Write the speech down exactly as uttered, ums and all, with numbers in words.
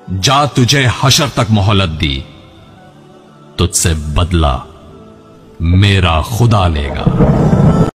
जा तुझे हशर तक मोहलत दी, तुझसे बदला मेरा खुदा लेगा।